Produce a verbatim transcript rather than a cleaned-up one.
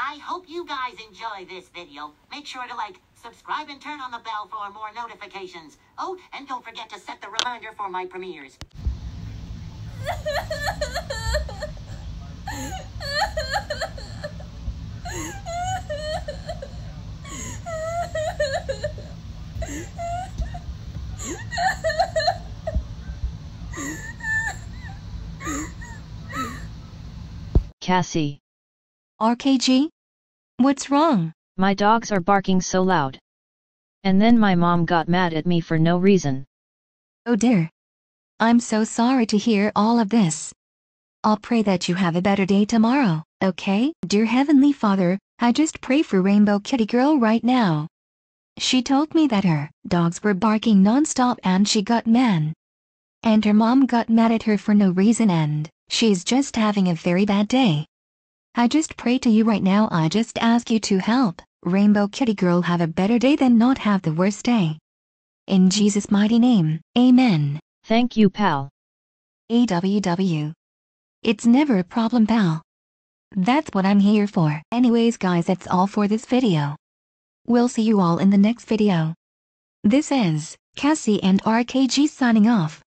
I hope you guys enjoy this video. Make sure to like, subscribe, and turn on the bell for more notifications. Oh, and don't forget to set the reminder for my premieres. Cassie. R K G? What's wrong? My dogs are barking so loud. And then my mom got mad at me for no reason. Oh dear. I'm so sorry to hear all of this. I'll pray that you have a better day tomorrow, okay? Dear Heavenly Father, I just pray for Rainbow Kitty Girl right now. She told me that her dogs were barking non-stop and she got mad. And her mom got mad at her for no reason and she's just having a very bad day. I just pray to you right now. I just ask you to help Rainbow Kitty Girl have a better day than not have the worst day. In Jesus' mighty name, amen. Thank you, pal. A W W. It's never a problem, pal. That's what I'm here for. Anyways guys, that's all for this video. We'll see you all in the next video. This is Cassie and R K G signing off.